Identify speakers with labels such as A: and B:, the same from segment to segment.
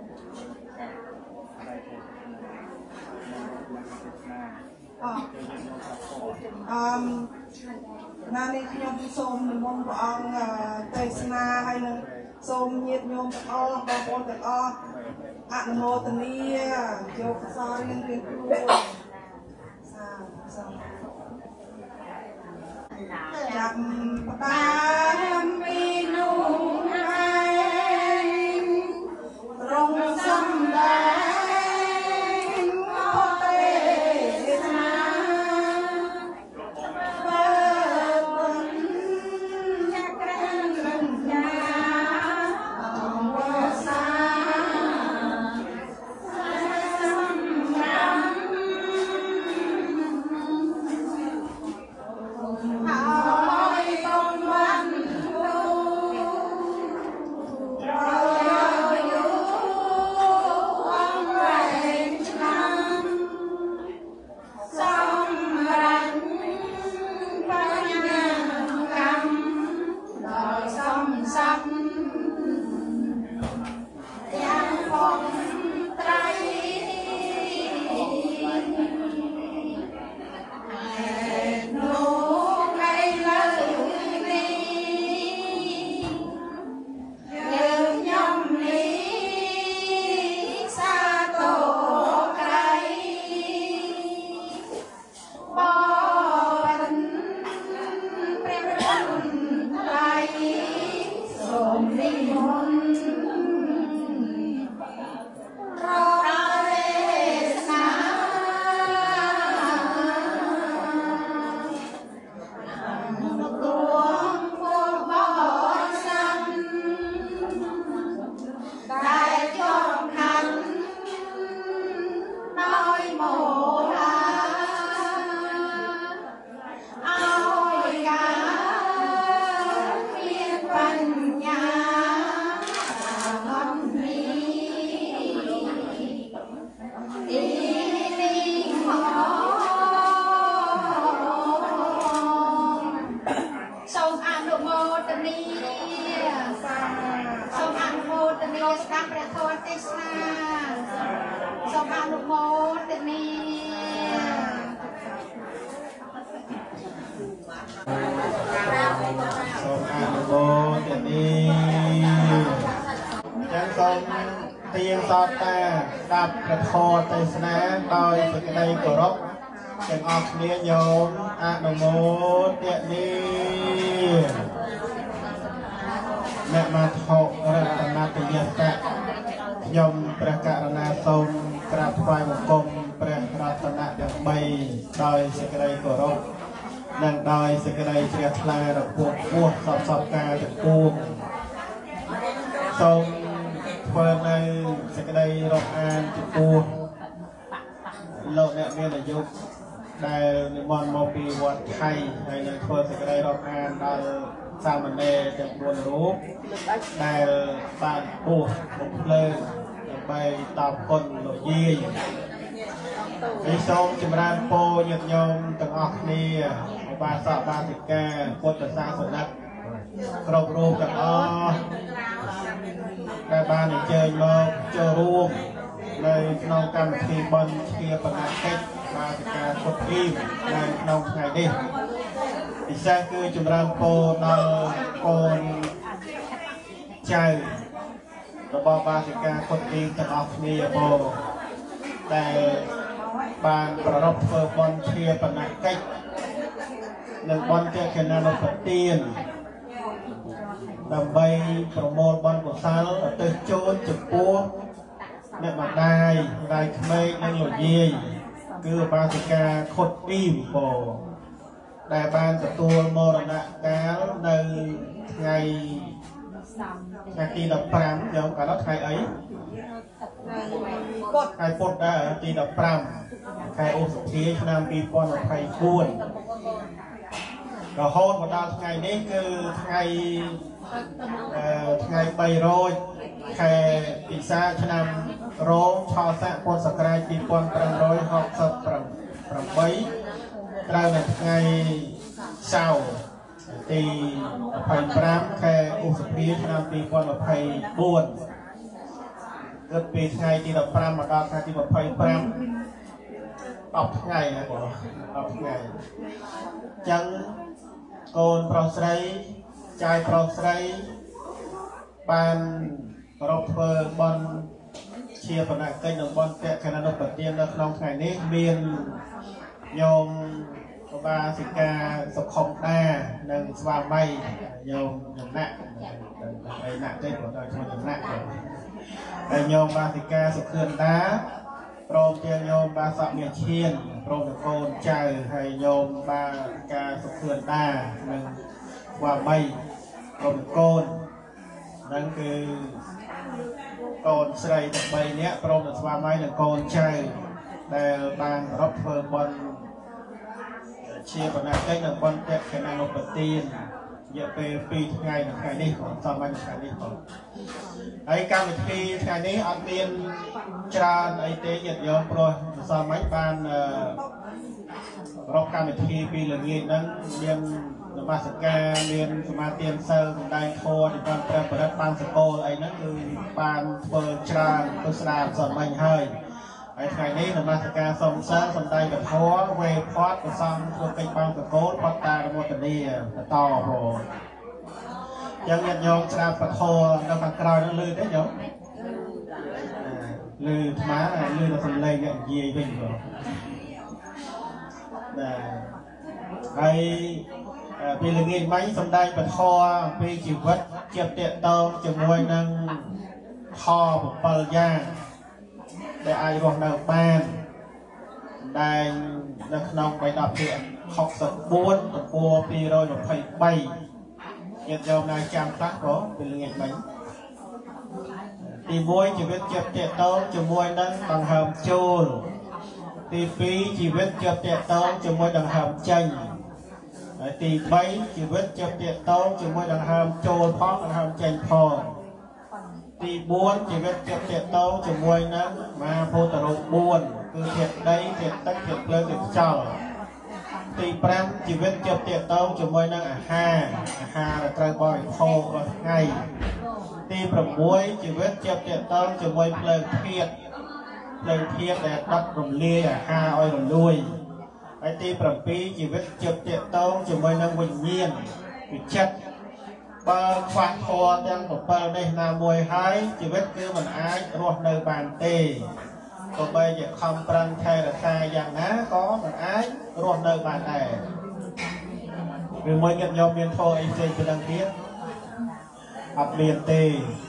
A: นานี่ขยมส้มในมงพระองค์เตสนาให้นึงส้มเงียบโยมตะอ้อบางคนตะอ้ออนุโมทนีโยกซาเรียนครูจับตาปีนุ่งให้รงสำแดงโอเตสนาเปิดบนจักรนันยาองวสาสำรังเตียงสอดแต่ดับกระโทษในสนามโดยฝึกในกรบจึงออกเนียโยมอนุโมทนีแม่มาทกรัตนาติยตะยมประกาศนาทรงกราบไหว้บุคคลประรัตนาอย่างใบโดยสึกในกรบนั่งโดยสึกในเชียร์ทลายระบบพวกสอบการจะกูทรงเปิดในสกได้รบอ่านจุดปูโลกเนี่ยมีอายุได้ในมอนโมปีวัดไทยในในเปิดสกได้รบอ่านได้สามเณรจำนวนรู้ได้บานปูบุกเลยไปตอบคนโลยีในทรงจิมรานโปยดยมตั้งออกนี่บาสาบาสิกาพุทธศาสนาครบรูปกันอ๋อได้บ้านเจอมาเจอรูปในนองการทีบอลเทียบนาเก็ตมาจากการกดทีมในนองไงดิอีกแค่คือจุดเริ่มโปนโอนใจระบบบาจากการกดทีมจะออกนี่โปแต่บานประรบเฟอร์บอลเทียบนาเก็ตหนึ่งบอลเจอแค่นานปเตียนดำใบโปรโมทบอลของซาลเตอร์โจนจุดปูเนื้อมาได้ขมิ้นนั่งหลุดยี่คือบาสิกาโคตรอิ่มโปได้บานตัวมรณะแก้วในไงตีดับพรำเดี๋ยวการรถไฟấyไฟปดได้ตีดับพรำไฟโอสุธีชนามปีปอนไฟบ้วนก็โหดวันดาวไงนี้คือไงใบโรยแค่ปีศาจนำโรชอสะปนสกายปีปอนประโรยหอกสับประใบเราในไงเศร้าตีไผ่ปรามแค่อุสพีชนำปีปอนไผ่บ้วนเกิดปีថ្ងៃទី15មកដល់ថ្ងៃទី25 10ថ្ងៃណាបង10ថ្ងៃចឹងកូនប្រុសស្រីចាយប្រុសស្រីបានប្រពធ្វើបន់ជាបណកិច្ចនៅបន់តេកណនុប្រទាននៅក្នុងថ្ងៃនេះមានញោមបាសិកាសុខុមដានិងស្វាមីញោមចំណាក់ហើយណាក់ទេព្រោះដល់ឈ្មោះចំណាក់ហើយញោមបាសិកាសុខឿនដាព្រមទាំងញោមបាសក់មានឈានព្រមទាំងកូនចៅហើយញោមបាសិកាសុខឿនដានិងស្វាមីព្រមទាំងកូនហ្នឹងគឺកូនស្រីទាំង3នាក់ព្រមទាំងស្វាមីនិងកូនចៅដែលបានប្រពធ្វើបុណ្យជាបណកិច្ចនៅបន់តេកណនុប្រទានរយៈពេល2ថ្ងៃនៅថ្ងៃនេះក៏សម័យថ្ងៃនេះផងហើយកម្មវិធីថ្ងៃនេះអត់មានច្រើនអីទេញាតិញោមព្រោះសម័យបានរកកម្មវិធីពីល្ងាចហ្នឹងមាននមស្ការមានសមាទានសិលសម្ដែងធម៌ទីបានព្រះបរិត្តបានសកលអីហ្នឹងគឺបានធ្វើច្រើនទៅស្ដាប់សម័យហើយថ្ងៃនេះនមស្ការសូមសិលសម្ដែងពធវេផតប្រសំធ្វើកិច្ចបានសកលផតតារមតនីបន្តបងយ៉ាងញាតិញោមស្ដាប់ពធនៅខាងក្រោយនោះលឺទេញោមលឺថ្មលឺដល់សំឡេងអ្នកនិយាយវិញបងហើយពេលល្ងាចមិញសម្ដែងពធអំពីជីវិតជាប់តេតងជាមួយនឹងខ7យ៉ាងដែលអាចរស់នៅបានដែលនៅក្នុងបៃដកទី64ទំព័រ223ញាតិញោមណាចាំខ្លះក៏ពេលល្ងាចមិញទី1ជីវិតជាប់តេតងជាមួយនឹងដង្ហើមចូលទី2ជីវិតជាប់តេតងជាមួយដង្ហើមចេញហើយទី3ជីវិតជាប់តេតងជាមួយដង្ហើមចូលផងដង្ហើមចេញផងទី4ជីវិតជាប់តេតងជាមួយនឹងមហាភូតរូប4គឺធាតុដីធាតុទឹកធាតុភ្លើងធាតុខ្យល់ទី5ជីវិតជាប់តេតងជាមួយនឹងអាហារដែលត្រូវបរិភោគរាល់ថ្ងៃទី6ជីវិតជាប់តេតងជាមួយភ្លើងធាតុដែលដុតរំលាយអាហារឲ្យរលួយហើយទី7ជីវិតជាប់តេតងជាមួយនឹងវិញ្ញាណវិចិត្តបើខ្វះធម៌ទាំង7នេះណាមួយហើយជីវិតគឺមិនអាចរស់នៅបានទេទោះបីជាខំប្រឹងថែរក្សាយ៉ាងណាក៏មិនអាចរស់នៅបានដែរឬមួយញាតិញោមមានធម៌អីផ្សេងពីនឹងទៀតអត់មានទេ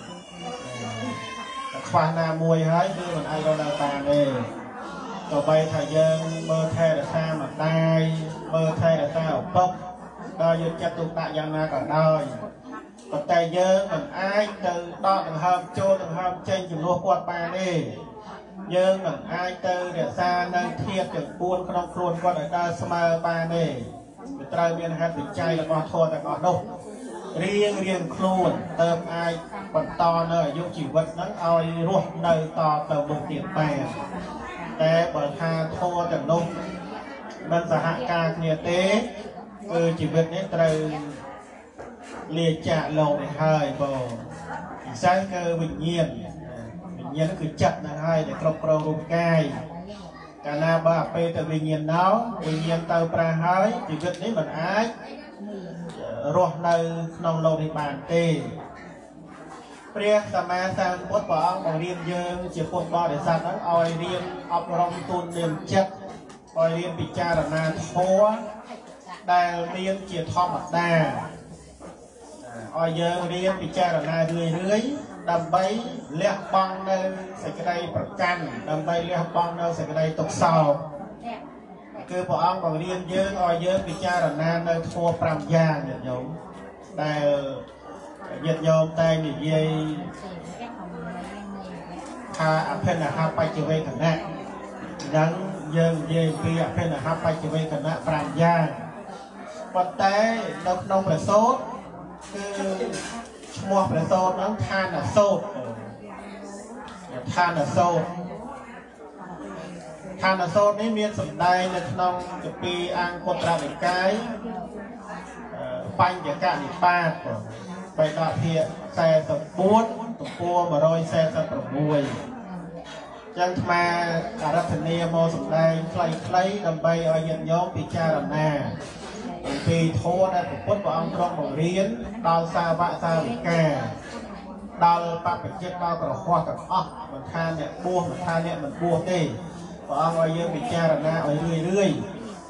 A: ខ្វះណាមួយហើយគឺមិនអាចរស់នៅបានទេទោះបីថាយើងមើលថែរក្សាម្ដាយមើលថែរក្សាឪពុកដល់យើងចាត់ទុកដាក់យ៉ាងណាក៏ដោយប៉ុន្តែយើងមិនអាចទៅដកដង្ហើមចូលដង្ហើមចេញជំនួសគាត់បានទេយើងមិនអាចទៅរក្សានៅធាតុទាំង4ក្នុងខ្លួនគាត់ឲ្យដើរស្មើបានទេវាត្រូវមានហេតុវិច័យរបស់ធម៌ទាំងអស់នោះរៀងខ្លួនទៅអាចបន្តនៅអាយុជីវិតហ្នឹងឲ្យរស់នៅតទៅមុខទៀតបានតែបើថាធម៌ទាំងនោះមិនសហការគ្នាទេគឺជីវិតនេះត្រូវលាចាកលោកនេះហើយបងពិសេសគឺវិញ្ញាណគឺចិត្តហ្នឹងហើយដែលគ្រប់គ្រងរូបកាយកាលណាបើអពេលទៅវិញ្ញាណណោវិញ្ញាណទៅប្រាស់ហើយជីវិតនេះមិនអាចរស់នៅក្នុងលោកនេះបានទេព្រះសម្មាសម្ពុទ្ធព្រះអង្គបង្រៀនយើងជាពុទ្ធបរិស័ទហ្នឹងឲ្យរៀនអប់រំទូននាមចិត្តឲ្យរៀនពិចារណាធម៌ដែលមានជាធម្មតាឲ្យយើងរៀនពិចារណារឿយដើម្បីលះបង់នៅសេចក្តីប្រកាន់ដើម្បីលះបង់នៅសេចក្តីទុក្ខសោកគឺព្រះអង្គបង្រៀនយើងឲ្យយើងពិចារណានៅធម៌5យ៉ាងញាតិញោមដែលញាតិញោមតែនិយាយថាអភិនហបច្ចវេគណៈហ្នឹងយើងនិយាយពីអភិនហបច្ចវេគណៈ5យ៉ាងប៉ុន្តែនៅក្នុងព្រះសូត្រគឺឈ្មោះព្រះសូត្រហ្នឹងឋានសូត្រឋានសូត្រនេះមានសម្ដែងនៅក្នុងគម្ពីរអង្គុត្តរនិកាយបញ្ញកនិបាតបៃដកភាគ44ទំព័រ146 ចឹងมาអរដ្ឋនីមកសម្ដែងខ្លីៗដើម្បីឲ្យញាតិញោមពិចារណាអំពីធម៌ដែលព្រះពុទ្ធព្រះអង្គទ្រង់បង្រៀនដល់សាវកសាវិកាដល់បព្វជិតដល់ប្រហោះទាំងអស់មិនថាអ្នកបួសមិនថាអ្នកមិនបួសទេព្រះអង្គឲ្យយើងពិចារណាឲ្យរឿយ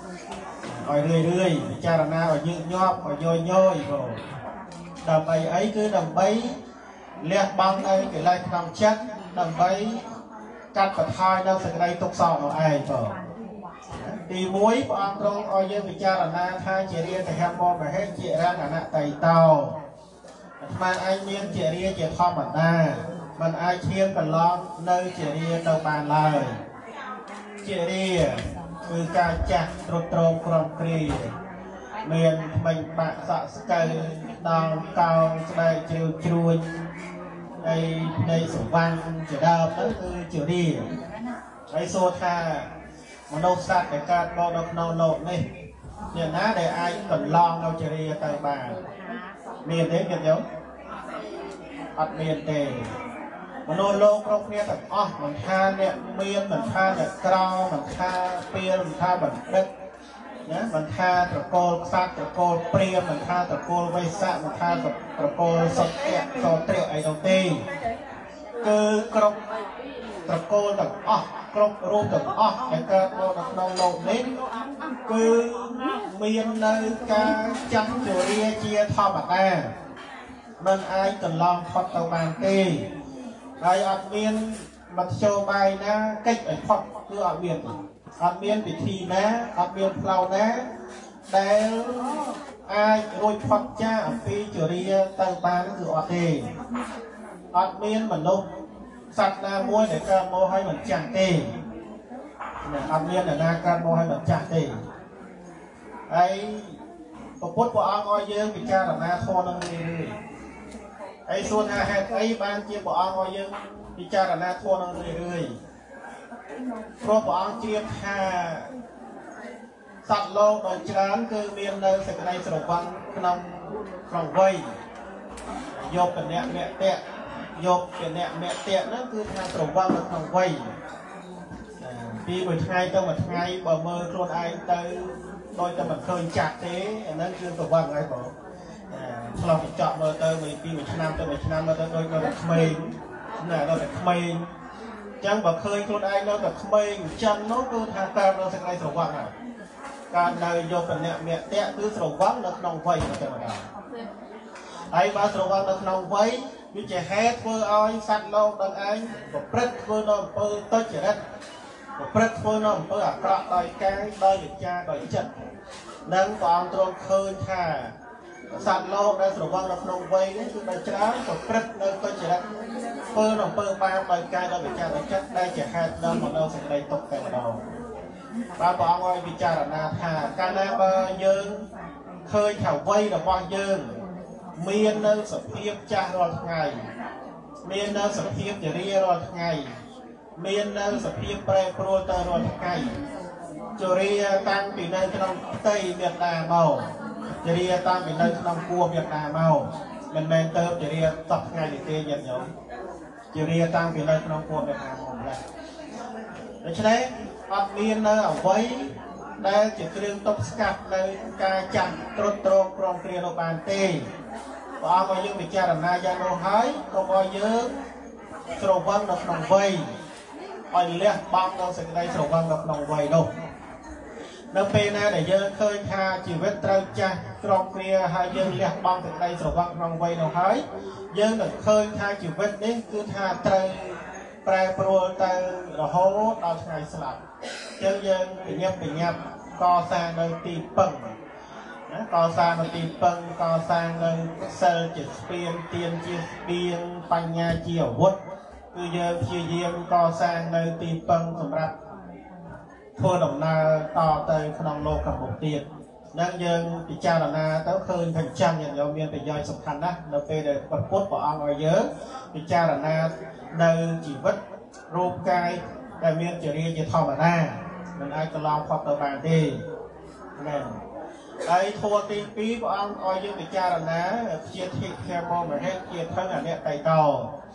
A: ពិចារណាឲ្យញឹកញាប់ឲ្យញយបងដើម្បីអីគឺដើម្បីលះបង់នៅកិលេសក្នុងចិត្តដើម្បីកាត់បន្ថយនៅសេចក្តីទុក្ខសោកនោះឯងបងទី1ព្រះអង្គទ្រង់ឲ្យយើងពិចារណាថាជារាតហមមហេជារណតៃតោអាត្មាឯងមានជារាជាធម្មតាមិនអាចឈានកន្លងនៅជារាទៅបានឡើយជារាគឺការចាស់ទ្រុឌទ្រោមក្រំគ្រាមានថ្មិញបាក់សក់ស្កៅដល់កោងស្បែកជ្រឿជ្រួញនៃសវណ្ណជាដើមទៅគឺជារាហើយសួរថាមនុស្សសត្វដែលកើតមកនៅក្នុងโลกនេះអ្នកណាដែលអាចកន្លងនៅជារាទៅបានមានទេញាតិញោមអត់មានទេមនុស្សលោកគ្រប់គ្នាទាំងអស់មិនថាអ្នកមានមិនថាអ្នកក្រមិនថាពីលមិនថាបណ្ឌិតណាមិនថាត្រកូលខ្សាត់ត្រកូលព្រាហ្មណ៍មិនថាត្រកូលវេស្សៈមិនថាត្រកូលសុទ្ធៈសោត្រាអីនោះទេគឺគ្រប់ត្រកូលទាំងអស់គ្រប់រូបទាំងអស់ដែលកើតមកនៅក្នុងโลกនេះគឺមាននៅការចាំជរាជាធម្មតាមិនអាចកន្លងផុតទៅបានទេហើយអត់មានមធ្យោបាយណាកិច្ចឲ្យផុតគឺអត់មានពិធីណាអត់មានផ្លូវណាដែលអាចរួចផុតចាកអំពីជរាទៅបានគឺអត់ទេអត់មានមនុស្សសត្វណាមួយដែលកើតមកឲ្យមិនចាស់ទេអត់មានអ្នកណាកើតមកឲ្យមិនចាស់ទេហើយព្រះពុទ្ធព្រះអង្គឲ្យយើងពិចារណាធម៌នឹងនេះហើយសួរថាហេតុអីបានជាព្រះអង្គឲ្យយើងពិចារណាធម៌នឹងរឿយព្រោះព្រះអង្គជ្រាបថាសត្វលោកដ៏ច្រើនគឺមាននៅសេចក្តីស្រវឹងក្នុងវ័យយកពណៈមគ្គយកពណៈមគ្គហ្នឹងគឺថាស្រវឹងនៅក្នុងវ័យពីមួយថ្ងៃទៅមួយថ្ងៃបើមើលខ្លួនឯងទៅដោយតែមិនឃើញចាស់ទេអាហ្នឹងគឺស្រវឹងហើយបងឆ្លោះកញ្ចក់មើលទៅពីមួយឆ្នាំទៅមួយឆ្នាំមើលទៅដូចនៅតែក្មេងណានៅតែក្មេងអញ្ចឹងបើឃើញខ្លួនឯងនៅតែក្មេងអញ្ចឹងនោះគឺថាកើតនៅសេចក្តីស្រវឹងហើយកើតនៅយកពណៈមគ្គគឺស្រវឹងនៅក្នុងវ័យទៅម្ដងហើយបើស្រវឹងនៅក្នុងវ័យវាជាហេតុធ្វើឲ្យសត្វលោកដល់ឯងប្រព្រឹត្តធ្វើនៅអំពើទុច្ចរិតប្រព្រឹត្តធ្វើនៅអំពើអាក្រក់ដោយកាយដោយវិជ្ជាដោយចិត្តនឹងព្រះអង្គទ្រង់ឃើញថាសត្វលោកដែលស្រវឹងនៅក្នុងវ័យនេះគឺដោយច្រើនប្រព្រឹត្តនៅទុច្ចរិតធ្វើនៅអំពើបាបដោយកាយដោយវិជ្ជាដោយចិត្តដែលជាហេតុនាំមកដល់សេចក្តីទុក្ខតែម្ដងបាទព្រះអង្គឲ្យពិចារណាថាកាលណាបើយើងឃើញថាវ័យរបស់យើងមាននៅសភាពចាស់រាល់ថ្ងៃមាននៅសភាពជរារាល់ថ្ងៃមាននៅសភាពប្រែប្រួលទៅរាល់ថ្ងៃជរាតាំងពីនៅក្នុងផ្ទៃមេត្តាមកជរាតាំងពីនៅក្នុងពោះមេត្តាមកមិនមែនទៅជរាតបថ្ងៃនេះទេញាតិញោមជរាតាំងពីនៅក្នុងពោះមេត្តាមកម្លេះដូច្នេះអត់មាននៅអ្វីដែលជាគ្រឿងទប់ស្កាត់នៅការចាក់ត្រុតត្រងក្រំគ្រានោះបានទេព្រះអង្គឲ្យយើងពិចារណាយ៉ាងនោះហើយកុំឲ្យយើងស្រវឹងនៅក្នុងវ័យឲ្យលះបង់នៅសេចក្តីស្រវឹងនៅក្នុងវ័យនោះនៅពេលណាដែលយើងឃើញថាជីវិតត្រូវចាស់ក្រំគ្រាហើយយើងលះបង់សេចក្តីស្រវឹងក្នុងវ័យនោះហើយយើងនឹងឃើញថាជីវិតនេះគឺថាត្រូវប្រែប្រួលទៅរហូតដល់ថ្ងៃស្លាប់អញ្ចឹងយើងបញ្ញាប់កសាងនៅទីពឹងណាកសាងនៅទីពឹងកសាងនៅសិលជាស្ពានទានជាស្ពានបញ្ញាជាអាវុធគឺយើងព្យាយាមកសាងនៅទីពឹងសម្រាប់ធ្វើដំណើរតទៅក្នុងโลกកម្ពុជាទៀតនឹងយើងពិចារណាទៅឃើញថាចាំយើងមានប្រយោជន៍សំខាន់ណាស់នៅពេលដែលព្រះពុទ្ធព្រះអង្គឲ្យយើងពិចារណានៅជីវិតរូបកាយដែលមានចរិយាជាធម្មតាមិនអាចកន្លងផុតទៅបានទេមែនហើយធម៌ទី2ព្រះអង្គឲ្យយើងពិចារណាជាធិខេមមហេជាធឹងអនិតៃតោ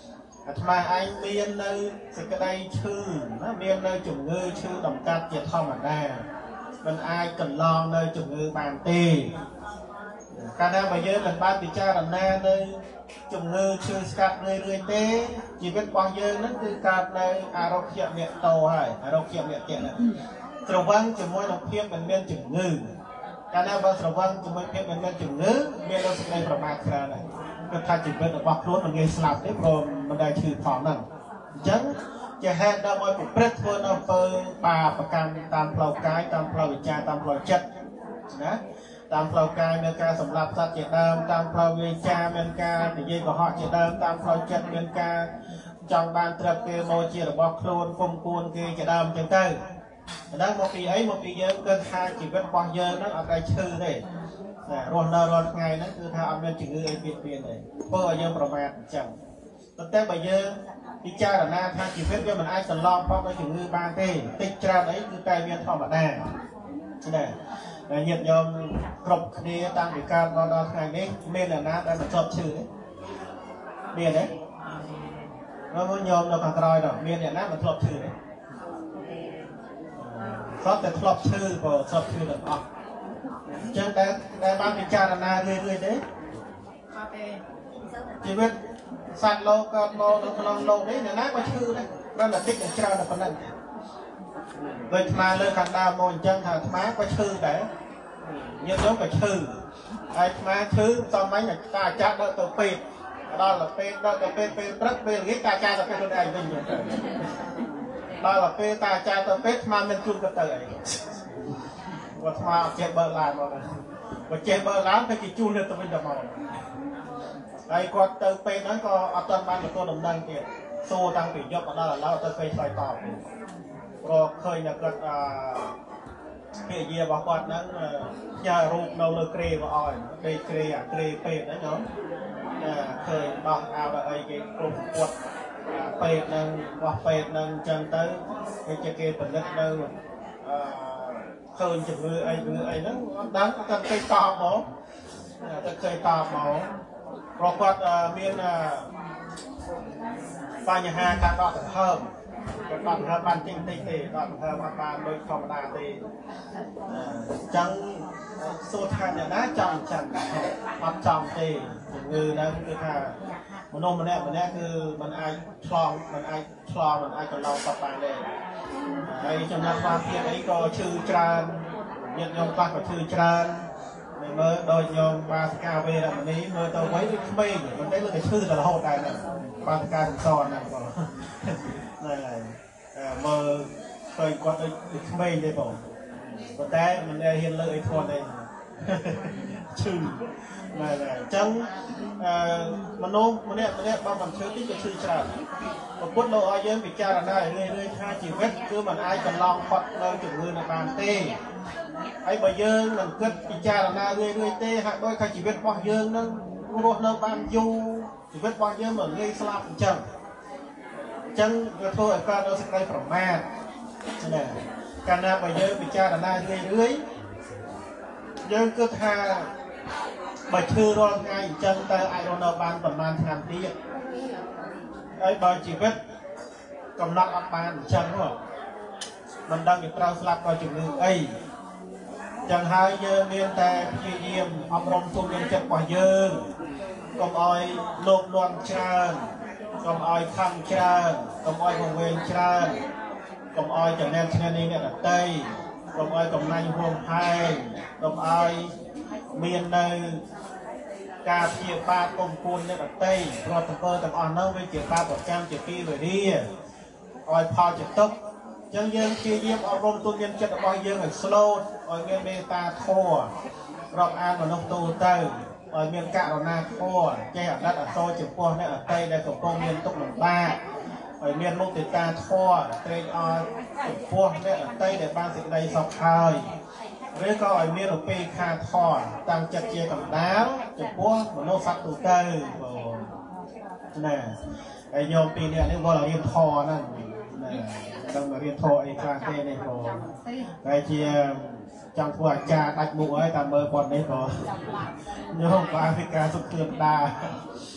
A: អាត្មាឯងមាននៅសេចក្តីឈឺណាមាននៅជំងឺឈឺដំកាត់ជាធម្មតាមិនអាចកន្លងនៅជំងឺបានទេកាលណាបើយើងមិនបានពិចារណានៅជំងឺឈឺស្កាត់រឿយទេជីវិតរបស់យើងហ្នឹងគឺកើតនៅអារោគ្គអ្នកតោហើយអារោគ្គអ្នកទៀតណាស្រវឹងជាមួយនឹងភាពមិនមានជំងឺកាលណាបើស្រវឹងជាមួយភាពមិនមានជំងឺមាននៅសេចក្តីប្រមាទច្រើនហើយគឺថាជីវិតរបស់ខ្លួនមិនងាយស្លាប់ទេព្រោះមិនដែលឈឺផងហ្នឹងអញ្ចឹងជាហេតុដល់ឲ្យប្រព្រឹត្តធ្វើនៅអំពើបាបកម្មតាមផ្លូវកាយតាមផ្លូវវិជ្ជាតាមផ្លូវចិត្តណាតាមផ្លូវកាយមានការសម្លាប់សត្វជាដើមតាមផ្លូវវិជ្ជាមានការនិយាយកុហកជាដើមតាមផ្លូវចិត្តមានការចង់បានទ្រព្យគេមកជារបស់ខ្លួនគុំគួនគេជាដើមអញ្ចឹងទៅដល់មកពីអីមកពីយើងគិតថាជីវិតរបស់យើងហ្នឹងអត់ដែលឈឺទេណារស់នៅរាល់ថ្ងៃហ្នឹងគឺថាអត់មានជំងឺអីពីទេធ្វើឲ្យយើងប្រមាថអញ្ចឹងតែបើយើងពិចារណាថាជីវិតវាមិនអាចសន្លងផុតដោយជំងឺបានទេតិចច្រើនអីគឺតែមានធម្មតាណាដែលញាតិញោមគ្រប់គ្នាតាំងពីកើតមកដល់ថ្ងៃនេះមានអ្នកណាដែលមិនជាប់ឈឺទេមានទេមកញោមនៅខាងក្រោយនោះមានអ្នកណាមិនធ្លាប់ឈឺទេគាត់តែធ្លាប់ឈឺក៏ធ្លាប់ឈឺទាំងអស់អញ្ចឹងតែបានពិចារណារឿយទេអត់ទេជីវិតសត្វលោកកើតមកនៅក្នុងលោកនេះអ្នកណាក៏ឈឺដែរព្រោះតែតិចតែច្រើនតែប៉ុណ្ណឹងដូចអាត្មាលើខាងដើមមកអញ្ចឹងថាអាត្មាក៏ឈឺដែរញាតិញោមក៏ឈឺហើយអាត្មាឈឺសំមិញតែអាចារ្យដឹកទៅពេទ្យដល់ទៅពេទ្យដឹកទៅពេទ្យពេលព្រឹកពេលល្ងាចតែអាចារ្យទៅពេទ្យខ្លួនឯងវិញទៅដល់ទៅពេលតែអាចារ្យទៅពេទ្យអាត្មាមានជូនទៅអីគាត់អាត្មាអត់ចេះបើឡានមកបើចេះបើឡានទៅគេជូនទៅវិញទៅមកហើយគាត់ទៅពេទ្យហ្នឹងក៏អត់ទាន់បានទទួលដំណឹងទៀតសួរតាំងពីយប់ដល់ឥឡូវទៅពេទ្យឆ្លើយតបព្រោះឃើញតែគាត់ភាយារបស់គាត់ហ្នឹងផ្ញើរូបនៅលើក្រេមកអោយដេកក្រេអាក្រេពេទ្យហ្នឹងញោមឃើញដោះអោដល់អីគេគ្រប់គាត់ពេទ្យហ្នឹងរបស់ពេទ្យហ្នឹងអញ្ចឹងទៅគេផលិតនៅឃើញជំងឺអីហ្នឹងអត់ដឹងតែពេទ្យតបមកតែគេតបមកព្រោះគាត់មានបញ្ហាការដកដង្ហើមគាត់ដកដង្ហើមបានតិចទេដកដង្ហើមអត់បានដូចធម្មតាទេអញ្ចឹងសួរថាអ្នកណាចង់ចឹងអត់ចង់ទេជំងឺហ្នឹងគឺថាមនុស្សម្នាក់គឺมันអាចឆ្លងมันអាចកន្លងគាត់បានទេហើយចំណុចความទៀតអីក៏ឈឺច្រើនញាតិញោមខ្លះក៏ឈឺច្រើនមើលដូចញោមបាសកាវេរមណីមើលទៅវិញវាក្មេងមិនដឹងតែឈឺតែរហូតដែរហ្នឹងបាសកាសសហ្នឹងបងហ្នឹងហើយមើលឃើញគាត់ដូចក្មេងទេបងប៉ុន្តែមិនដែលហ៊ានលើកអីធន់ទេឈឺហ្នឹងហើយអញ្ចឹងមនុស្សម្នាក់បើមិនឈឺតិចក៏ឈឺច្រើនពុទ្ធលោកឲ្យយើងពិចារណារឿយថាជីវិតគឺមិនអាចកន្លងផុតនៅជំងឺនឹងបានទេហើយបើយើងមិនគិតពិចារណារឿយទេហាក់ដូចថាជីវិតរបស់យើងនឹងរស់នៅបានយូរជីវិតរបស់យើងមិនងាយស្លាប់អញ្ចឹងវាធ្វើឲ្យកើតនៅសេចក្តីប្រមាទណាកាលណាបើយើងពិចារណារឿយយើងគិតថាបើឈឺរាល់ថ្ងៃអញ្ចឹងតើអាចរស់នៅបានប្រហែលឆ្នាំទៀតហើយបើជីវិតកំណត់អត់បានអញ្ចឹងមិនដឹងជាត្រូវស្លាប់ដោយជំងឺអីចឹងហើយយើងមានតែព្យាយាមអប់រំទុនចិត្តរបស់យើងកុំឲ្យលោភលន់ច្រើនកុំឲ្យខឹងច្រើនកុំឲ្យវង្វេងច្រើនកុំឲ្យចំណែនឈ្នះនេះអ្នកដទៃកុំឲ្យកំណាញ់ហួងហែងកុំឲ្យមាននៅការព្យាបាទគុំគួនអ្នកដទៃព្រោះអំពើទាំងអស់នោះវាជាបាបប្រចាំជាពីវេរាឲ្យផលចតុកចឹងយើងព្យាយាមអប់រំទុនមានចិត្តរបស់យើងឲ្យស្លូតឲ្យមានមេត្តាធម៌រាប់អានមនុស្សទូទៅឲ្យមានករុណាធម៌ចេះអដិតអសូរចំពោះអ្នកដទៃដែលកំពុងមានទុក្ខលំបាកឲ្យមានមុទិតាធម៌ត្រេកអរចំពោះអ្នកដទៃដែលបានសេចក្តីសុខហើយឬក៏ឲ្យមានឧបេក្ខាធម៌តាំងចិត្តជាកណ្ដាលចំពោះមនុស្សសត្វទូទៅបងណាហើយញោមពីរនាក់នេះវល់រៀនធម៌ហ្នឹងណាដឹងមករៀនធម៌អីខ្លះទេនេះបងតែជាចង់ធ្វើអាចារ្យដាច់មុខហើយតាមមើលគាត់នេះបងញោមក៏អាភិការសុខធឿនដា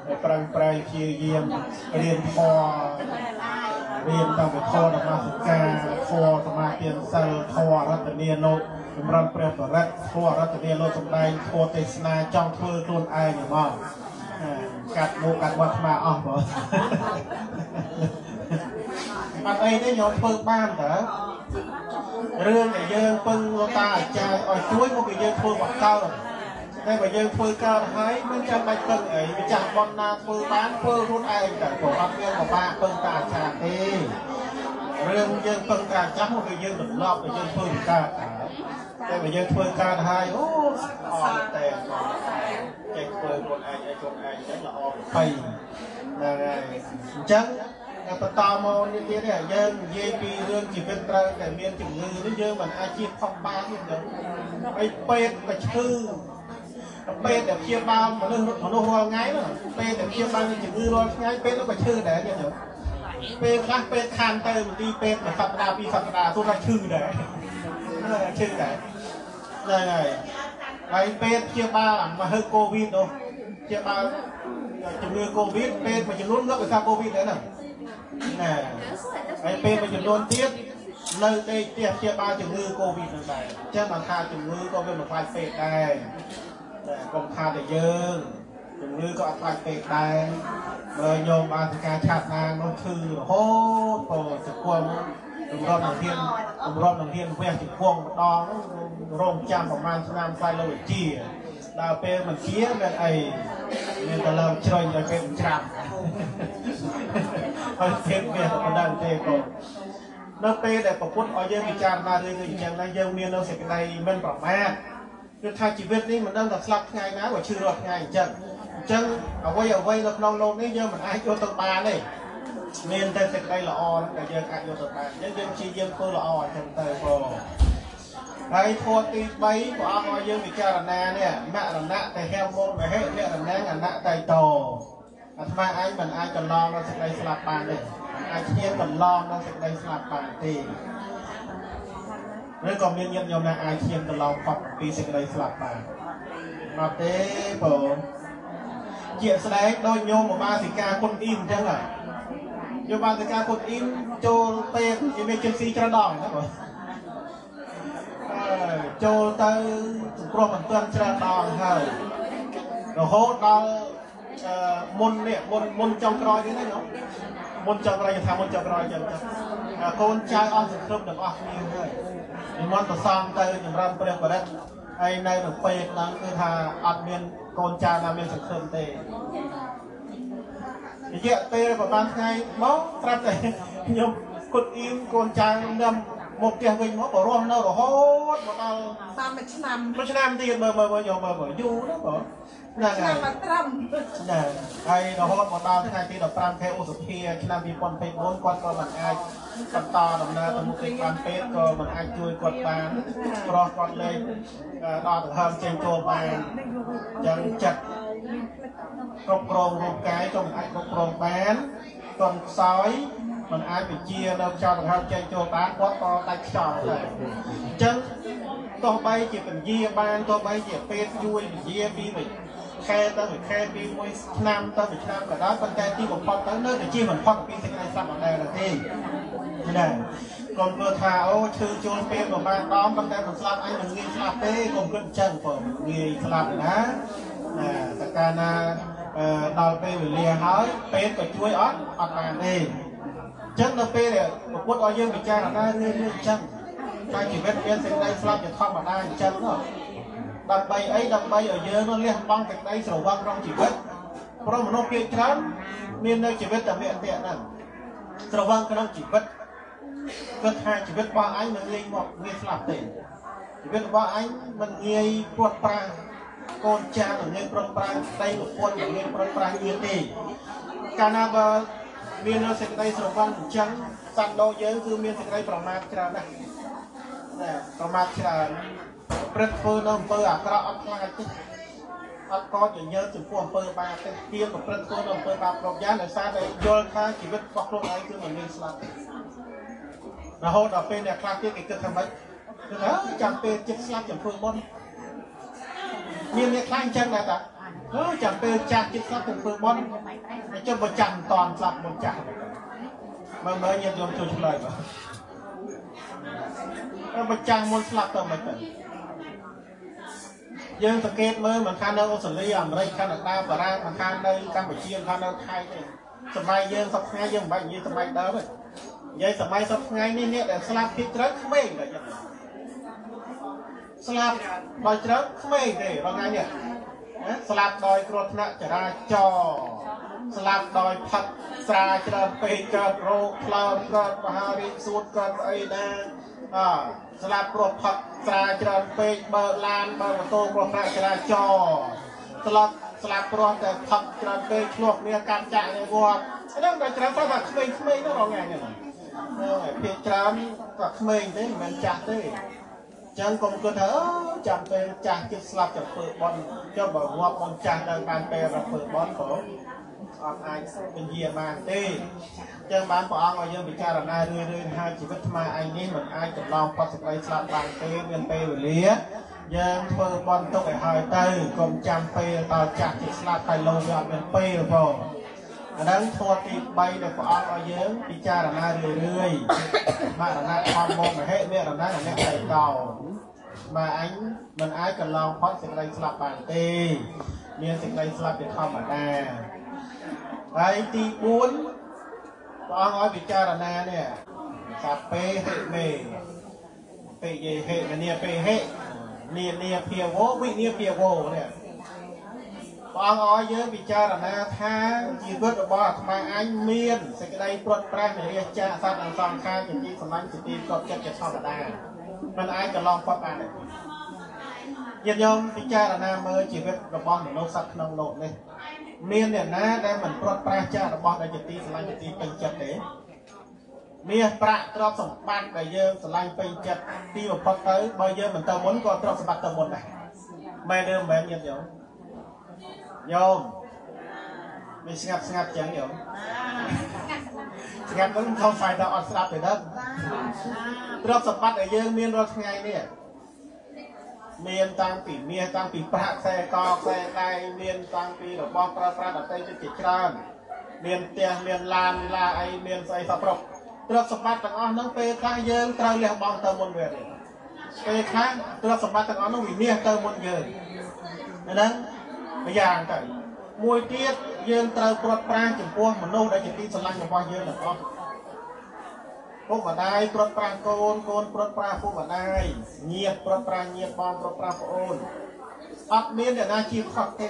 A: ប្រឹងប្រែងជាយាមរៀនធម៌រៀនតាមវិធនរបស់សិកាធម៌សមាធិសិលធម៌រតនានុចម្រើនព្រះបរិត្តធម៌រតនានុសម្ដែងធម៌ទេសនាចង់ធ្វើខ្លួនឯងហ្មងកាត់មុខកាត់មាត់ថ្មអស់បងអត់អីទេញោមធ្វើបានតើរឿងដែលយើងពឹងលោកតាអាចារ្យឲ្យជួយមកពីយើងធ្វើបកកើតតែបើយើងធ្វើកើតហើយមិនចាំបាច់ពឹងអីម្ចាស់បនណាធ្វើបានធ្វើខ្លួនឯងតែព្រោះអត់មានពិបាកពឹងតាអាចារ្យទេរឿងយើងពឹងតាអាចារ្យមកគឺយើងត្រឡប់ទៅយើងធ្វើកើតតែបើយើងធ្វើកើតហើយអូអត់តែចេះធ្វើខ្លួនឯងឲ្យខ្លួនឯងចឹងល្អទៅហ្នឹងហើយអញ្ចឹងបន្តមកនេះទៀតយើងនិយាយពីរឿងជីវិតត្រូវតែមានជំងឺនេះយើងមិនអាចជៀសផុសបានទេហើយពេទ្យក៏ឈឺពេទ្យតែព្យាបាលមនុស្សរាល់ថ្ងៃពេទ្យតែព្យាបាលជំងឺរាល់ថ្ងៃពេទ្យក៏ឈឺដែរទៀតពេលខ្លះពេទ្យខានទៅមន្ទីរពេទ្យមួយសប្តាហ៍ពីរសប្តាហ៍ទោះថាឈឺដែរឈឺដែរហ្នឹងហើយពេទ្យព្យាបាលមហឺកូវីដនោះព្យាបាលជំងឺកូវីដពេទ្យមួយចំនួនក៏ថាកូវីដដែរណាហើយពេលមួយចំនួនទៀតនៅដេកផ្ទះព្យាបាលជំងឺកូវីដនឹងដែរអញ្ចឹងបើថាជំងឺក៏វាមិនខ្លាចពេកដែរតែកុំថាតែយើងជំងឺក៏អត់ខ្លាចពេកដែរបើញោមបានពីការឆាត់ណានោះឈឺរហូតក៏សង្គមតម្រាប់នឹងហ៊ានវះជង្គង់ម្ដងរងចាំប្រហែលឆ្នាំផ្សាយលោកវិជាដល់ពេលមិនជាមានអីមានតែឡើងជ្រុញដល់ពេលច្រាំហើយទៀតវាមិនដឹងទេបងនៅពេលដែលប្រពន្ធឲ្យយើងពិចារណារឿងអញ្ចឹងណាយើងមាននៅសេចក្តីមិនប្រមាទគឺថាជីវិតនេះមិនដឹងថាស្លាប់ថ្ងៃណាក៏ឈឺរាល់ថ្ងៃអញ្ចឹងអ្វីនៅក្នុងโลกនេះយើងមិនអាចយកទៅបានទេមានតែសេចក្តីល្អដែលយើងអាចយកទៅបានអញ្ចឹងយើងព្យាយាមធ្វើល្អអញ្ចឹងទៅបងហើយធម៌ទី3ព្រះអង្គឲ្យយើងពិចារណានេះមរណៈតែហេមមហេលរណងអនៈតៃតោអាត្មាឯងមិនអាចកន្លងដល់សេចក្តីស្លាប់បានទេមិនអាចឈានកន្លងដល់សេចក្តីស្លាប់បានទេឬក៏មានញាតិញោមណាអាចឈានកន្លងផុតពីសេចក្តីស្លាប់បានអត់ទេបងជាស្ដែងដោយញោមឧបាសិកាគុណអ៊ីមអញ្ចឹងហ៎ញោមឧបាសិកាគុណអ៊ីមចូលពេទ្យវាមានជំងឺច្រើនដងណាបងចូលទៅសង្គ្រោះមិនទាន់ច្រើនដងហើយរហូតដល់មុនចុងក្រោយនេះណាមុនចុងក្រោយថាមុនចុងក្រោយចឹងកូនចៅអស់សង្ឃឹមទាំងអស់គ្នាហើយនិមន្តប្រសំទៅចម្រើនព្រះបរិត្តហើយនៅនៅពេលហ្នឹងគឺថាអត់មានកូនចៅណាមានសង្ឃឹមទេរយៈពេលប្រហែលថ្ងៃមកប្រាប់តែខ្ញុំគុតអ៊ីមកូនចៅខ្ញុំមកផ្ទះវិញមកក៏រស់នៅរហូតមកដល់តាមមួយឆ្នាំទៀតមើលយកមើលយូរណាបងណាស់មកត្រឹមណាហើយរហូតមកដល់ថ្ងៃទី15ខែឧសភាឆ្នាំ2024គាត់ក៏មិនអាចបន្តដំណើរទៅមុខទីបានពេទ្យក៏មិនអាចជួយគាត់បានព្រោះគាត់លេងដល់ដង្ហើមចេញចូលបានចឹងចិត្តគ្រប់គ្រងរូបកាយក៏មិនអាចគ្រប់គ្រងបានកុំខ្សោយមិនអាចវិជានៅខ្យល់ដង្ហើមចេញចូលបានគាត់ក៏ដាច់ខ្យល់ដែរអញ្ចឹងទោះបីជាពញាបានទោះបីជាពេទ្យជួយពញាពីខែទៅខែពីមួយឆ្នាំទៅមួយឆ្នាំក៏ដោយប៉ុន្តែទីបំផុតទៅនៅតែជាមិនផុតពីសេចក្តីស្លាប់អត់ដែរទេណាកុំមើលថាអូឈឺជួលពេលប្រហែលដងប៉ុន្តែមិនស្លាប់អញមិនងាយស្លាប់ទេកុំគិតអញ្ចឹងបងងាយស្លាប់ណាតើកាលណាដល់ពេលវេលាហើយពេទ្យក៏ជួយអត់បានទេអញ្ចឹងនៅពេលដែលពុទ្ធឲ្យយើងពិចារណារឿងអញ្ចឹងតែជីវិតមានសេចក្តីស្លាប់ជាធម្មតាអញ្ចឹងណាដើម្បីអីដើម្បីឲ្យយើងនោះលះបង់សេចក្តីស្រវឹងក្នុងជីវិតព្រោះមនុស្សភាគច្រើនមាននៅជីវិតតែមានតែហ្នឹងស្រវឹងក្នុងជីវិតគិតថាជីវិតរបស់អញមិនងាយមកងាយស្លាប់ទេជីវិតរបស់អញមិនងាយព្រាត់ប្រាសកូនចាស់មិនងាយព្រាត់ប្រាសស្ដីប្រពន្ធមិនងាយព្រាត់ប្រាសទៀតទេកាលណាបើមាននៅសេចក្តីស្រវឹងអញ្ចឹងសត្វលោកយើងគឺមានសេចក្តីប្រមាទច្រើនណាស់ប្រមាទច្រើនព្រឹកធ្វើនៅអំពើអាក្រក់អត់ខ្លាចទេអត់កោតញញើចំពោះអំពើបាបទេទៀមប្រព្រឹត្តធ្វើនៅអំពើបាបគ្រប់យ៉ាងដោយសារតែយល់ថាជីវិតរបស់ខ្លួនឯងគឺមិនមានស្លាប់ទេរហូតដល់ពេលអ្នកខ្លះទៀតគេគិតថាម៉េចគឺចាំពេលចិត្តស្លាប់ចំពោះបុណ្យមានអ្នកខ្លះអញ្ចឹងដែរតាចាំពេលចាស់ចិត្តស្លាប់ទៅធ្វើបន់ចុះបើចាំតន់ស្លាប់មុនចាស់មើលញាតិញោមជួយឆ្លើយបាទបើចាស់មុនស្លាប់ទៅមិនទៅយើងសង្កេតមើលមិនខាននៅអូស្ត្រាលីអាមេរិកកាណាដាបារាំងមិនខាននៅកម្ពុជាមិនខាននៅថៃទេសម័យយើងសពថ្ងៃយើងមិនបាច់និយាយសម័យដើមទេនិយាយសម័យសពថ្ងៃនេះអ្នកដែលស្លាប់ពីច្រើនក្មេងតែចឹងស្លាប់ដោយច្រើនក្មេងទេរងថ្ងៃនេះស្លាប់ដោយគ្រោះថ្នាក់ចរាចរណ៍ស្លាប់ដោយផឹកស្រាច្រើនពេកកើតរោគថ្លើមកើតមហារីកសួតកើតអីដែរស្លាប់ព្រោះផឹកស្រាច្រើនពេកបើឡានបើម៉ូតូគ្រោះថ្នាក់ចរាចរណ៍ស្លាប់ព្រោះតែផឹកច្រើនពេកឆ្លោះគ្នាកាត់ចាក់នៅវត្តហ្នឹងតែច្រើនព្រោះតែក្មេងៗហ្នឹងរងថ្ងៃនេះភាគច្រើនក៏ក្មេងទេមិនមែនចាស់ទេចឹងកុំគិតថាចាំពេលចាស់ចិត្តស្លាប់ទៅធ្វើបន់ចុះបើងាប់បន់ចាស់ដល់បានពេលធ្វើបន់ក៏អត់អាចពន្យាបានទេចឹងបានព្រះអង្គឲ្យយើងពិចារណារឿយៗថាជីវិតថ្មឯងនេះមិនអាចចម្លងផុតសេចក្តីស្លាប់បានទេមានពេលវេលាយើងធ្វើបន់ទុកឲ្យហើយទៅកុំចាំពេលដល់ចាស់ចិត្តស្លាប់ហើយលោកវាអត់មានពេលផងអាហ្នឹងធម៌ទី3ដែលព្រះអង្គឲ្យយើងពិចារណារឿយៗមរណៈធម្មមហិមរណៈអ្នកដៃកោមកអញមិនអាចកន្លងផុតសេចក្តីស្លាប់បានទេមានសេចក្តីស្លាប់ជាធម្មតាហើយទី4ព្រះអង្គឲ្យពិចារណានេះសាពេហិមេពេយេហិមនីពេហិនីភាវោវិនីភាវោនេះព្រះអង្គឲ្យយើងពិចារណាថាជីវិតរបស់អាត្មាអញមានសេចក្តីព្រាត់ប្រាសនៃរាជចាសត្វនិងសង្ខារជាទីសម្លាញ់ជាទីកប់ចិត្តជាធម្មតាមិនអាចកន្លងផុតបានទេញាតិញោមពិចារណាមើលជីវិតរបស់មនុស្សសត្វក្នុងលោកនេះមានអ្នកណាដែលមិនព្រាត់ប្រាសចាស់របស់ដែលជាទីសម្លាញ់ជាទីពេញចិត្តទេមាសប្រាក់ទ្រព្យសម្បត្តិដែលយើងសម្លាញ់ពេញចិត្តទីបំផុតទៅបើយើងមិនទៅមុនក៏ទ្រព្យសម្បត្តិទៅមុនដែរមែនទេមិនមែនញាតិញោមមានស្ងាត់ចឹងស្ងាត់ហ្នឹងខំស្វែងដល់អត់ស្ដាប់ទេដឹងទ្រព្យសម្បត្តិដែលយើងមានរាល់ថ្ងៃនេះមានតាំងពីមាសតាំងពីប្រាក់ខ្សែកខ្សែដៃមានតាំងពីរបស់ប្រើប្រាស់ដតៃជាច្រើនមានផ្ទះមានឡានឡាអីមានស្អីសពគ្រប់ទ្រព្យសម្បត្តិទាំងអស់ហ្នឹងពេលខ្លះយើងត្រូវលះបង់ទៅមុនវាទេពេលខ្លះទ្រព្យសម្បត្តិទាំងអស់ហ្នឹងវិនិច្ឆ័យទៅមុនយើងហ្នឹងម្យ៉ាងទៅមួយទៀតយើងត្រូវព្រាត់ប្រាសចំពោះមនុស្សដែលជាទីស្រឡាញ់របស់យើងទាំងអស់ពុកម្ដាយព្រាត់ប្រាសកូនព្រាត់ប្រាសពុកម្ដាយញាតិព្រាត់ប្រាសញាតិបងព្រាត់ប្រាសប្អូនអត់មានអ្នកណាជាខុសទេ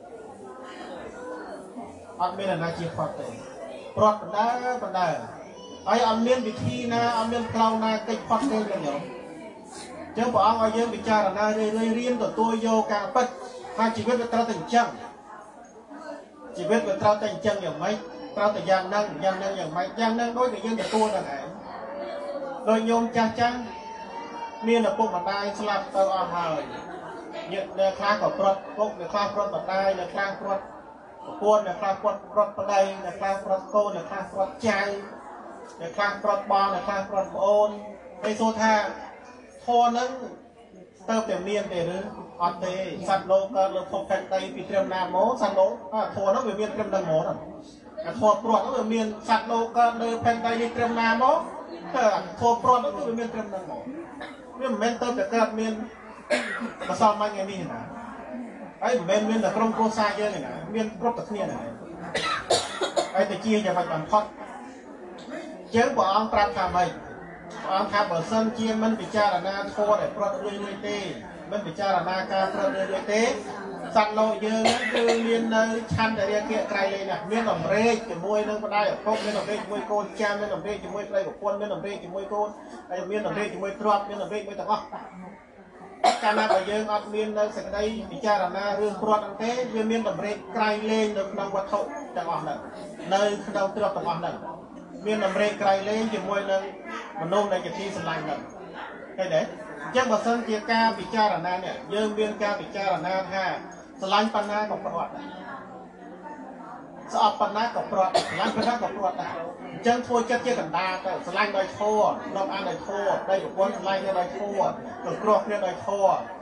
A: ព្រាត់បណ្ដើហើយអត់មានវិធីណាអត់មានផ្លូវណាកិច្ចផុតទេទេញោមចឹងព្រះអង្គឲ្យយើងពិចារណារៀនទទួលយកការពិតថាជីវិតវាត្រូវតែអញ្ចឹងជីវិតវាត្រូវតែអញ្ចឹងយ៉ាងម៉េចត្រូវតែយ៉ាងហ្នឹងយ៉ាងម៉េចយ៉ាងហ្នឹងដូចតែយើងទទួលនឹងឯងដោយញោមចាស់មានឪពុកម្ដាយស្លាប់ទៅអស់ហើយញាតិអ្នកខ្លះក៏ព្រាត់ពុកអ្នកខ្លះព្រាត់ម្ដាយអ្នកខ្លះព្រាត់ប្រពន្ធអ្នកខ្លះព្រាត់ប្តីអ្នកខ្លះព្រាត់កូនអ្នកខ្លះព្រាត់ចៅអ្នកខ្លះព្រាត់បងអ្នកខ្លះព្រាត់ប្អូនហើយសួរថាធម៌ហ្នឹងទៅតែមានទេឬអត់ទេសត្វលោកកើតលើភពផែនដីពីត្រឹមណាមកសត្វលោកធម៌ហ្នឹងវាមានត្រឹមហ្នឹងមកអាធម៌ព្រាត់ហ្នឹងវាមានសត្វលោកកើតលើផែនដីនេះត្រឹមណាមកធម៌ព្រាត់ហ្នឹងវាមានត្រឹមហ្នឹងមកវាមិនមែនទៅតែកើតមានម្សិលមិញថ្ងៃនេះណាហើយមិនមែនមានតែក្រុមគ្រួសារយើងទេណាមានគ្រប់តែគ្នាដែរហើយតែជាយ៉ាងម៉េចបំផុតជើងព្រះអង្គប្រាប់ថាម៉េចព្រះអង្គថាបើសិនជាមិនពិចារណាធម៌ដែលព្រាត់រឿយទេមិនពិចារណាការព្រាត់រឿយទេសត្វលោកយើងគឺមាននៅឆន្ទរាគៈក្រៃលែងណាមានអំរែកជាមួយនឹងម្ដាយឪពុកមានអំរែកជាមួយកូនចាស់មានអំរែកជាមួយប្តីប្រពន្ធមានអំរែកជាមួយកូនហើយមានអំរែកជាមួយទ្រព្យមានអំរែកមួយទាំងអស់កាលណាបើយើងអត់មាននៅសេចក្តីពិចារណារឿងព្រាត់ហ្នឹងទេវាមានអំរែកក្រៃលែងនៅក្នុងវត្ថុទាំងអស់ហ្នឹងនៅក្នុងទ្រព្យទាំងអស់ហ្នឹងមានអំរែកក្រៃលែងជាមួយនឹងមនុស្សដែលជាទីស្រឡាញ់ហ្នឹងឃើញទេអញ្ចឹងបើសិនជាការពិចារណានេះយើងមានការពិចារណាថាស្រឡាញ់ប៉ុណ្ណាក៏ព្រាត់ដែរស្អប់ប៉ុណ្ណាក៏ព្រាត់ស្រឡាញ់ប៉ុណ្ណាក៏ព្រាត់ដែរអញ្ចឹងធ្វើចិត្តជាកណ្ដាលទៅស្រឡាញ់ដោយធម៌រាប់អានដោយធម៌ដោយប្រពន្ធស្រឡាញ់ដោយធម៌ទៅគ្រោះគ្នាដោយធម៌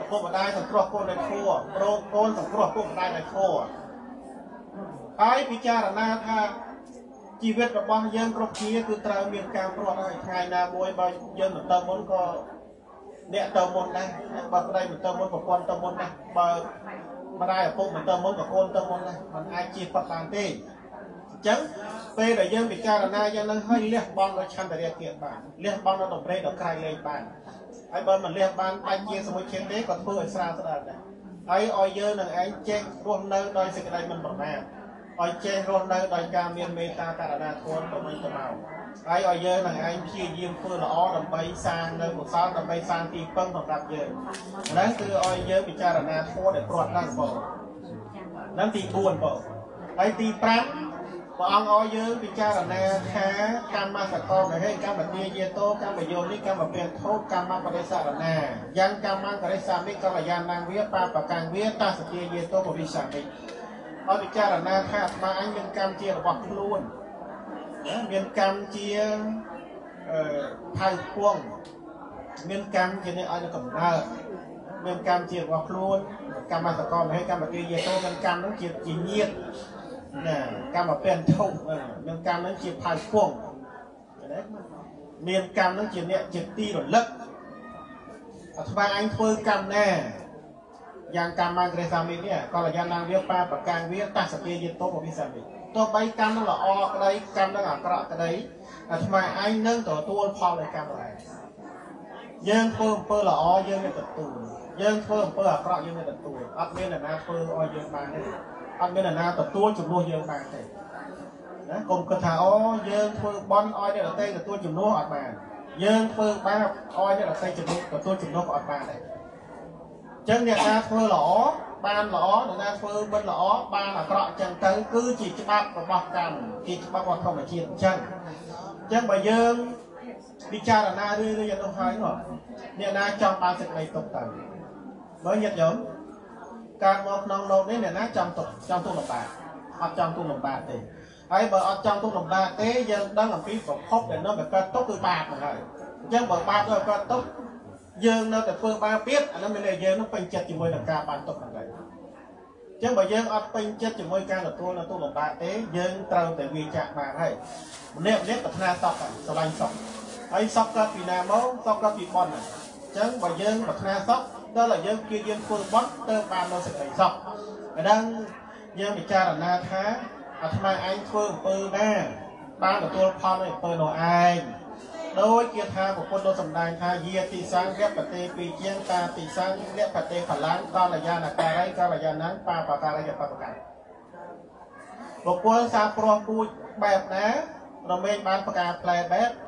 A: ពុកម្ដាយសង្គ្រោះកូនដោយធัวប្រោកូនសង្គ្រោះពុកម្ដាយដោយធัวហើយពិចារណាថាជីវិតរបស់យើងគ្រប់គ្នាគឺត្រូវមានការព្រាត់ហើយថ្ងៃណាមួយបើយើងមិនទៅមុនក៏អ្នកទៅមុនដែរបើប្តីមិនទៅមុនប្រពន្ធទៅមុនដែរបើម្ដាយឪពុកមិនទៅមុនក៏កូនទៅមុនដែរมันអាចជៀសផុតបានទេអញ្ចឹងពេលដែលយើងពិចារណាយ៉ាងហ្នឹងហើយលះបង់ដល់ឆន្ទរៈគៀបានលះបង់ដល់តម្រេដល់ក្រៃលែងបានហើយបើមិនលះបានបាច់ជាសមុជជាតិទេក៏ធ្វើឲ្យស្រាលស្ដើងដែរហើយឲ្យយើងនឹងឯងចេះរស់នៅដោយសេចក្តីមិនប្រមាទឲ្យចេះរស់នៅដោយការមានមេត្តាករុណាធម៌ទៅវិញទៅមកហើយឲ្យយើងនឹងឯងព្យាយាមធ្វើល្អដើម្បីសាងនៅកុសលដើម្បីសាងទីពឹងសម្រាប់យើងហ្នឹងគឺឲ្យយើងពិចារណាធម៌ដែលព្រាត់ដល់បងហ្នឹងទី4បងហើយទី5ព្រះអង្គឲ្យយើងពិចារណាថាកម្មសកលមហេកម្មទាយេតោកម្មយោនិកម្មពេធោកម្មបរិសរណាយ៉ាងកម្មករិសាមិកល្យាណាងវាបាបកាំងវាតាសទាយេតោបរិសាមិឲ្យពិចារណាថាអាត្មាអញមានកម្មជារបស់ខ្លួនមានកម្មជាថៅពងមានកម្មជាអ្នកឲ្យកំណើតមានកម្មជារបស់ខ្លួនកម្មសកលមហេកម្មទាយេតោមានកម្មនោះជាញាតិណាកម្មពេនធុមានកម្មនឹងជាផៅពងមានកម្មនឹងជាអ្នកជាទីរលឹកអាត្មាអញធ្វើកម្មណាយ៉ាងកម្មក្រេសាមីនេះកល្យាណាងវាបាបកាំងវាតាសទាយេតោបវិសាមីទោះបីកម្មនឹងល្អក្តីកម្មនឹងអាក្រក់ក្តីអាត្មាអញនឹងទទួលផលនៃកម្មដែរយើងធ្វើអំពើល្អយើងនឹងទទួលយើងធ្វើអំពើអាក្រក់យើងនឹងទទួលអត់មានអ្នកណាធ្វើឲ្យយើងបានទេអត់មានអ្នកណាទទួលជំនួសយើងបានទេណាកុំគិតថាអូយើងធ្វើបន់ឲ្យអ្នកដទៃទទួលជំនួសអត់បានយើងធ្វើបាបឲ្យអ្នកដទៃទទួលជំនួសក៏អត់បានដែរអញ្ចឹងអ្នកណាធ្វើល្អបានល្អអ្នកណាធ្វើមិនល្អបានអាក្រក់អញ្ចឹងទៅគឺជាច្បាប់របស់កម្មជាច្បាប់របស់ធម្មជាតិអញ្ចឹងបើយើងពិចារណារឿយៗយ៉ាងនោះហើយអ្នកណាចង់បានសេចក្តីទុកទៅបើញាតិញោមកើតមកក្នុងโลกនេះអ្នកណាចង់ទុកលំបាកអត់ចង់ទុកលំបាកទេហើយបើអត់ចង់ទុកលំបាកទេយើងដឹងអំពីប្រភពដែលនាំឲ្យកើតទុកគឺបាបហ្នឹងហើយអញ្ចឹងបើបាបទៅកើតទុកយើងនៅតែធ្វើបាបទៀតអានោះមានតែយើងនឹងពេញចិត្តជាមួយនឹងការបានទុកហ្នឹងហើយអញ្ចឹងបើយើងអត់ពេញចិត្តជាមួយការទទួលនៅទុកលំបាកទេយើងត្រូវតែវាចាក់បានហើយម្នាក់ប្រាថ្នាសុខស្រឡាញ់សុខហើយសុខកើតពីណាមកសុខកើតពីបុណ្យហ្នឹងអញ្ចឹងបើយើងប្រាថ្នាសុខដល់ឲ្យយើងព្យាយាមធ្វើបុណ្យទៅបាននៅសេចក្តីសុខអាហ្នឹងយើងពិចារណាថាអាត្មាឯងធ្វើអំពើណាបានទទួលផលនៃអំពើនោះឯងដោយជាថាប្រពន្ធលោកសម្ដែងថាយាតិសង្ឃវបតេពីជាងតាតិសង្ឃវបតេបលាំងកល្យាណការីកល្យាណបាបការីបបកម្មបុគ្គលសាព្រោះពូជបែបណារមែងបានប្រការផ្លែបែប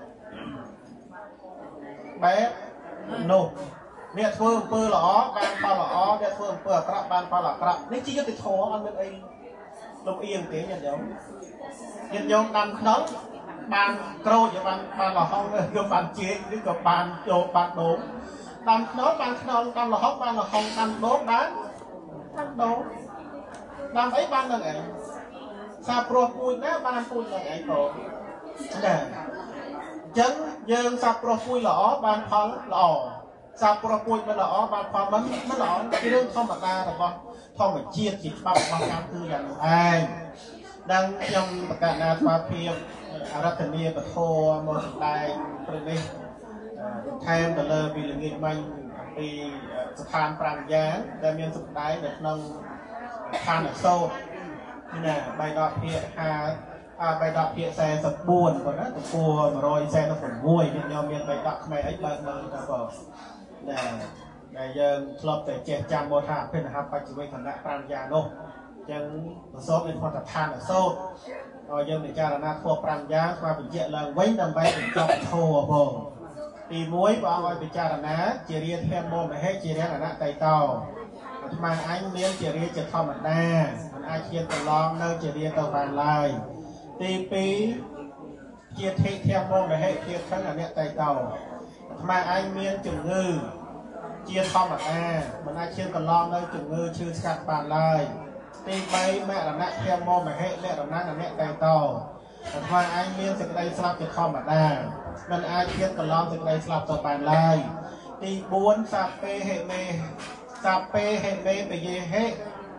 A: នោះអ្នកធ្វើអំពើល្អបានផលល្អអ្នកធ្វើអំពើអាក្រក់បានផលអាក្រក់នេះជាយុត្តិធម៌អត់មានអីលំអៀងទេញាតិញោមដាំខ្នុរបានក្រូចបានលហុងយកបានជែកឬក៏បានចូលបានដូងដាំខ្នុរបានខ្នុរដាំលហុងបានលហុងដាំដូងបានដូងដាំអីបាននឹងឯងសាព្រោះពូជណាបានពូជនឹងឯងបងណាអញ្ចឹងយើងសាព្រោះពូជល្អបានផលល្អសាព្រោះពូជមិនល្អបានផលមិនល្អគឺរឿងធម្មតារបស់ធម្មជាតិជាច្បាប់របស់កម្មគឺយ៉ាងនោះឯងđang trong cả na pha phim Aratania và thô một đại premis thêm từ lời vì là nghiệp mạnh vì tham prang giá đang miên sụp đáy được nâng tham ở sâu như nè bài đọc hiện bài đọc hiện xe sập buồn còn đó từ cua mà rồi xe nó phần vui nên nhau miên bài đọc này ấy bài mơ ta vợ nè này giờ club để che chăm một hạt bên hạt bạch chỉ với thằng đại prang giá đâu chân số bên khoa tập than ở sâu rồi dân để cha là na thua prang giá qua bị dễ là quấy đầm bay bị chọc thua bồ thì muối và ông bị cha là ná chỉ riêng thêm môn mà hết chỉ riêng là na tay tàu mà anh miếng chỉ riêng chỉ thò mặt đa ai chia từ lon nơi chỉ riêng tàu vàng lại thì pí chia thêm môn mà hết chia thân là na tay tàu mà anh miếng chừng ngư chia thò mặt đa mình ai chia từ lon nơi chừng ngư chưa sạch bàn lại thì bay mẹ là nặng theo mô mà hệ mẹ là nặng là mẹ tay tàu và anh miên sẽ đây slap cho kho mà đà nên ai khiến còn lon sẽ đây slap cho bàn lai thì 4 sạp p hệ mê Sape he me be ye he.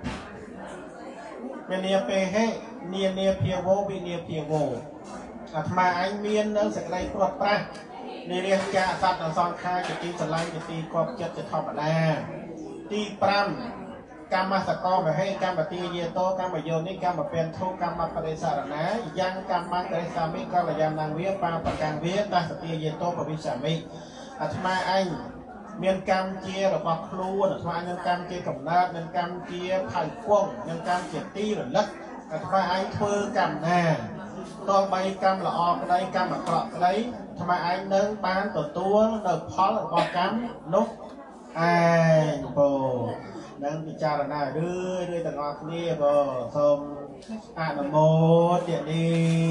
A: When near pay he, near Piavo, be near Piavo. At my I mean, no secret for track. Near Cat sat on some kind of things alive to see crop just the top of land. Tea pram, Kamasako, a hey, Kamati, Yeto, Kamayoni, Kamapen, two Kamapadesarana, young Kamakasami, Kalayan, we are Papa Canvia, that's the Yeto, Pavisami. At my eye. មានកម្មជារបស់ខ្លួនអាត្មាមានកម្មជាកំណើតមានកម្មជាថៃគង់មានកម្មជាទីរលឹកអាត្មាឯងធ្វើកម្មណាតោះបីកម្មល្អក្តីកម្មអាក្រក់ក្តីអាត្មាឯងនឹងបានទទួលនៅផលរបស់កម្មនោះឯងបងនឹងពិចារណារឿយទាំងអស់គ្នាបងសូមអនុមោទនា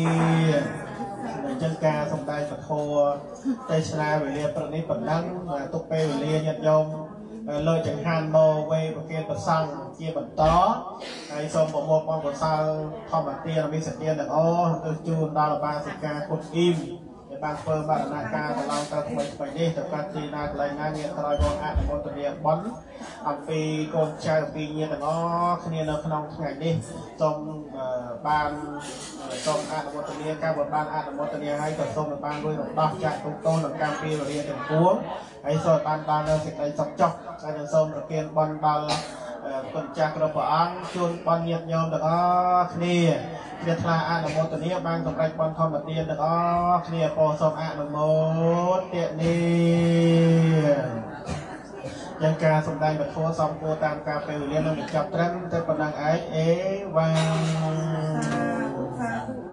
A: ចឹងការសំដែងពធទេសនាវេលាព្រឹកនេះប៉ុណ្ណឹងទុកពេលវេលាញាតិញោមលើចង្ហាន់មកវេប្រគេនប្រសង់ជាបន្តហើយសូមប្រមូលបងប្រសើរធម្មទានមានសទានទាំងអស់ទៅជូនដល់បាសិកាគុណអ៊ីមដែលបានធ្វើបរណការកន្លងទៅថ្មីនេះទៅកាន់ទីណាកន្លែងណាមានក្រោយបងអនុមោទនាបុណ្យអំពីកូនចៅអំពីញាតិទាំងអស់គ្នានៅក្នុងថ្ងៃនេះសូមបានសូមអនុមោទនាការបានអនុមោទនាឲ្យក៏សូមបានរួយរំដោះចាក់ទុកទោសនឹងកម្មពីរាទាំងពួងហើយសូមបានបាននៅសេចក្តីសុខចុះហើយនឹងសូមប្រទានបុណ្យដល់គុណចាស់គ្រប់ព្រះអង្គជូនបុណ្យញាតិញោមទាំងអស់គ្នាជាថ្លាអនុមោទនាបានសម្រេចបុណ្យធម្មទានទាំងអស់គ្នាពោសូមអនុមោទនាយ៉ាងការសម្ដែងពធសំគួរតាមការពេលវេលានឹងបញ្ចប់ត្រឹមតែប៉ុណ្ណឹងឯងអេវ៉ា